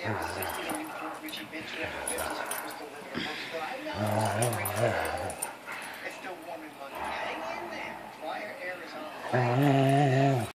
Sierra 60 in Newport Richie Bench, F50s in Crystal River, Brooksville. I know it's still warm in London. Hang in there. Fire Arizona.